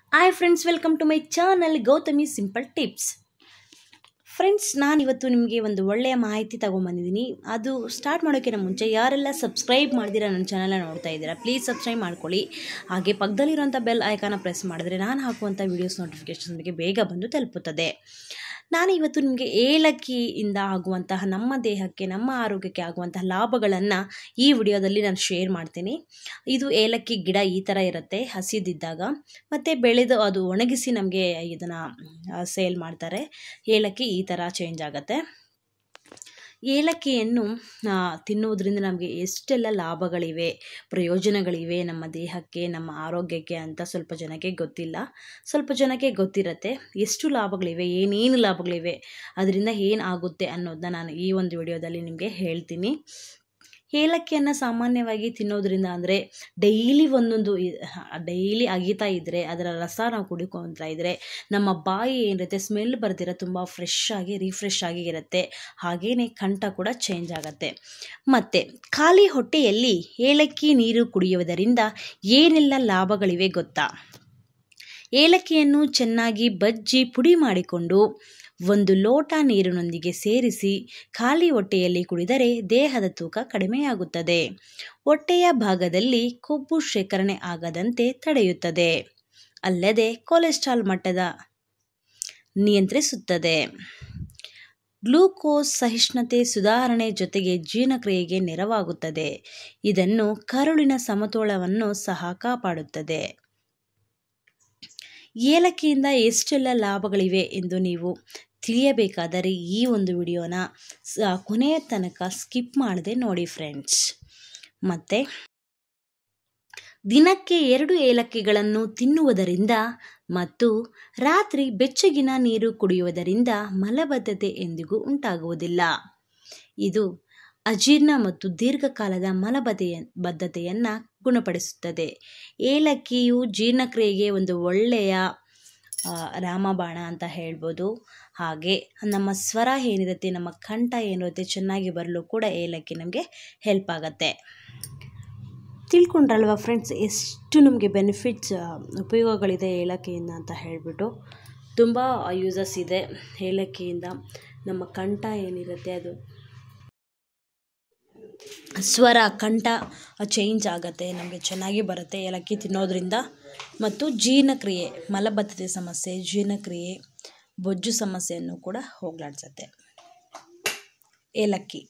Hi friends, welcome to my channel Gautami simple tips. Friends, ನಾನಿವತ್ತು ನಿಮಗೆ ಒಂದು ಒಳ್ಳೆಯ ಮಾಹಿತಿ ತೊಗೊಂಬಂದಿದ್ದೀನಿ. ಅದು ಸ್ಟಾರ್ಟ್ ಮಾಡೋಕ್ಕಿಂತ ಮುಂಚೆ ಯಾರೆಲ್ಲ ಸಬ್ಸ್ಕ್ರೈಬ್ ಮಾಡ್ದಿರಾ ನನ್ನ ಚಾನಲ್ನ ನೋಡ್ತಾ ಇದ್ದೀರಾ, ಪ್ಲೀಸ್ ಸಬ್ಸ್ಕ್ರೈಬ್ ಮಾಡ್ಕೊಳ್ಳಿ. ಹಾಗೆ ಪಕ್ಕದಲ್ಲಿರುವಂಥ ಬೆಲ್ ಐಕಾನ ಪ್ರೆಸ್ ಮಾಡಿದ್ರೆ ನಾನು ಹಾಕುವಂಥ ವೀಡಿಯೋಸ್ ನೋಟಿಫಿಕೇಷನ್ ನಿಮಗೆ ಬೇಗ ಬಂದು ತಲುಪುತ್ತದೆ. ನಾನು ಇವತ್ತು ನಿಮಗೆ ಏಲಕ್ಕಿಯಿಂದ ಆಗುವಂತಹ ನಮ್ಮ ದೇಹಕ್ಕೆ, ನಮ್ಮ ಆರೋಗ್ಯಕ್ಕೆ ಆಗುವಂತಹ ಲಾಭಗಳನ್ನು ಈ ವಿಡಿಯೋದಲ್ಲಿ ನಾನು ಶೇರ್ ಮಾಡ್ತೀನಿ. ಇದು ಏಲಕ್ಕಿ ಗಿಡ ಈ ಥರ ಇರುತ್ತೆ ಹಸಿದಿದ್ದಾಗ, ಮತ್ತು ಬೆಳೆದು ಅದು ಒಣಗಿಸಿ ನಮಗೆ ಇದನ್ನು ಸೇಲ್ ಮಾಡ್ತಾರೆ. ಏಲಕ್ಕಿ ಈ ಥರ ಚೇಂಜ್ ಆಗುತ್ತೆ. ಏಲಕ್ಕಿಯನ್ನು ತಿನ್ನುವುದರಿಂದ ನಮಗೆ ಎಷ್ಟೆಲ್ಲ ಲಾಭಗಳಿವೆ, ಪ್ರಯೋಜನಗಳಿವೆ ನಮ್ಮ ದೇಹಕ್ಕೆ, ನಮ್ಮ ಆರೋಗ್ಯಕ್ಕೆ ಅಂತ ಸ್ವಲ್ಪ ಜನಕ್ಕೆ ಗೊತ್ತಿಲ್ಲ. ಸ್ವಲ್ಪ ಜನಕ್ಕೆ ಗೊತ್ತಿರುತ್ತೆ ಎಷ್ಟು ಲಾಭಗಳಿವೆ, ಏನೇನು ಲಾಭಗಳಿವೆ, ಅದರಿಂದ ಏನು ಆಗುತ್ತೆ ಅನ್ನೋದನ್ನ ನಾನು ಈ ಒಂದು ವಿಡಿಯೋದಲ್ಲಿ ನಿಮಗೆ ಹೇಳ್ತೀನಿ. ಏಲಕ್ಕಿಯನ್ನು ಸಾಮಾನ್ಯವಾಗಿ ತಿನ್ನೋದ್ರಿಂದ ಅಂದರೆ ಡೈಲಿ ಅಗಿತಾ ಇದ್ದರೆ, ಅದರ ರಸ ನಾವು ಕುಡಿಕೊಳ್ತಾ ಇದ್ದರೆ ನಮ್ಮ ಬಾಯಿ ಏನಿರುತ್ತೆ ಸ್ಮೆಲ್ ಬರ್ದಿರ ತುಂಬ ರಿಫ್ರೆಶ್ ಆಗಿ ಇರುತ್ತೆ. ಹಾಗೆಯೇ ಕಂಠ ಕೂಡ ಚೇಂಜ್ ಆಗುತ್ತೆ. ಮತ್ತು ಖಾಲಿ ಹೊಟ್ಟೆಯಲ್ಲಿ ಏಲಕ್ಕಿ ನೀರು ಕುಡಿಯುವುದರಿಂದ ಏನೆಲ್ಲ ಲಾಭಗಳಿವೆ ಗೊತ್ತಾ? ಏಲಕ್ಕಿಯನ್ನು ಚೆನ್ನಾಗಿ ಬಜ್ಜಿ ಪುಡಿ ಮಾಡಿಕೊಂಡು 1 ಲೋಟ ನೀರಿನೊಂದಿಗೆ ಸೇರಿಸಿ ಖಾಲಿ ಹೊಟ್ಟೆಯಲ್ಲಿ ಕುಡಿದರೆ ದೇಹದ ತೂಕ ಕಡಿಮೆಯಾಗುತ್ತದೆ. ಹೊಟ್ಟೆಯ ಭಾಗದಲ್ಲಿ ಕೊಬ್ಬು ಶೇಖರಣೆ ಆಗದಂತೆ ತಡೆಯುತ್ತದೆ. ಅಲ್ಲದೆ ಕೊಲೆಸ್ಟ್ರಾಲ್ ಮಟ್ಟದ ನಿಯಂತ್ರಿಸುತ್ತದೆ. ಗ್ಲೂಕೋಸ್ ಸಹಿಷ್ಣುತೆ ಸುಧಾರಣೆ ಜೊತೆಗೆ ಜೀರ್ಣಕ್ರಿಯೆಗೆ ನೆರವಾಗುತ್ತದೆ. ಇದನ್ನು ಕರುಳಿನ ಸಮತೋಲನವನ್ನು ಸಹ ಕಾಪಾಡುತ್ತದೆ. ಏಲಕ್ಕಿಯಿಂದ ಎಷ್ಟೆಲ್ಲ ಲಾಭಗಳಿವೆ ಎಂದು ನೀವು ತಿಳಿಯಬೇಕಾದರೆ ಈ ಒಂದು ವಿಡಿಯೋನ ಕೊನೆಯ ತನಕ ಸ್ಕಿಪ್ ಮಾಡದೆ ನೋಡಿ ಫ್ರೆಂಡ್ಸ್. ಮತ್ತು ದಿನಕ್ಕೆ 2 ಏಲಕ್ಕಿಗಳನ್ನು ತಿನ್ನುವುದರಿಂದ ಮತ್ತು ರಾತ್ರಿ ಬೆಚ್ಚಗಿನ ನೀರು ಕುಡಿಯುವುದರಿಂದ ಮಲಬದ್ಧತೆ ಎಂದಿಗೂ ಉಂಟಾಗುವುದಿಲ್ಲ. ಇದು ಅಜೀರ್ಣ ಮತ್ತು ದೀರ್ಘಕಾಲದ ಮಲಬದ್ಧತೆಯನ್ನು ಗುಣಪಡಿಸುತ್ತದೆ. ಏಲಕ್ಕಿಯು ಜೀರ್ಣಕ್ರಿಯೆಗೆ ಒಂದು ಒಳ್ಳೆಯ ರಾಮಬಾಣ ಅಂತ ಹೇಳ್ಬೋದು. ಹಾಗೆ ನಮ್ಮ ಸ್ವರ ಏನಿರುತ್ತೆ, ನಮ್ಮ ಕಂಠ ಏನಿರುತ್ತೆ ಚೆನ್ನಾಗಿ ಬರಲು ಕೂಡ ಏಲಕ್ಕಿ ನಮಗೆ ಹೆಲ್ಪ್ ಆಗುತ್ತೆ. ತಿಳ್ಕೊಂಡ್ರಲ್ವ ಫ್ರೆಂಡ್ಸ್, ಎಷ್ಟು ನಮಗೆ ಬೆನಿಫಿಟ್ಸ್, ಉಪಯೋಗಗಳಿದೆ ಏಲಕ್ಕಿಯಿಂದ ಅಂತ ಹೇಳಿಬಿಟ್ಟು. ತುಂಬ ಯೂಸಸ್ ಇದೆ ಏಲಕ್ಕಿಯಿಂದ. ನಮ್ಮ ಕಂಠ ಏನಿರುತ್ತೆ ಅದು ಕಂಠ ಚೇಂಜ್ ಆಗುತ್ತೆ, ನಮಗೆ ಚೆನ್ನಾಗಿ ಬರುತ್ತೆ ಏಲಕ್ಕಿ ತಿನ್ನೋದ್ರಿಂದ. ಮತ್ತು ಜೀರ್ಣಕ್ರಿಯೆ, ಮಲಬದ್ಧತೆ ಸಮಸ್ಯೆ, ಜೀರ್ಣಕ್ರಿಯೆ, ಬೊಜ್ಜು ಸಮಸ್ಯೆಯನ್ನು ಕೂಡ ಹೋಗಲಾಡಿಸುತ್ತೆ ಏಲಕ್ಕಿ.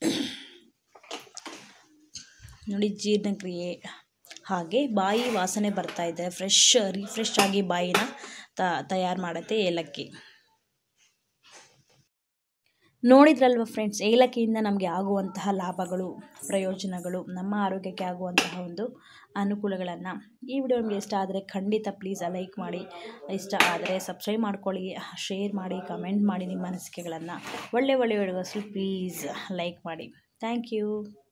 ನೋಡಿ, ಜೀರ್ಣಕ್ರಿಯೆ, ಹಾಗೆ ಬಾಯಿ ವಾಸನೆ ಬರ್ತಾ ಇದೆ, ರಿಫ್ರೆಶ್ ಆಗಿ ಬಾಯಿನ ತಯಾರು ಮಾಡುತ್ತೆ ಏಲಕ್ಕಿ. ನೋಡಿದ್ರಲ್ವ ಫ್ರೆಂಡ್ಸ್, ಏಲಕ್ಕಿಯಿಂದ ನಮಗೆ ಆಗುವಂತಹ ಲಾಭಗಳು, ಪ್ರಯೋಜನಗಳು, ನಮ್ಮ ಆರೋಗ್ಯಕ್ಕೆ ಆಗುವಂತಹ ಒಂದು ಅನುಕೂಲಗಳನ್ನು. ಈ ವಿಡಿಯೋ ನಿಮಗೆ ಇಷ್ಟ ಆದರೆ ಖಂಡಿತ ಪ್ಲೀಸ್ ಲೈಕ್ ಮಾಡಿ, ಇಷ್ಟ ಆದರೆ ಸಬ್ಸ್ಕ್ರೈಬ್ ಮಾಡ್ಕೊಳ್ಳಿ, ಶೇರ್ ಮಾಡಿ, ಕಮೆಂಟ್ ಮಾಡಿ ನಿಮ್ಮ ಅನಿಸಿಕೆಗಳನ್ನು. ಒಳ್ಳೆ ವಿಡಿಯೋಸ್ಗಳು ಪ್ಲೀಸ್ ಲೈಕ್ ಮಾಡಿ. Thank you.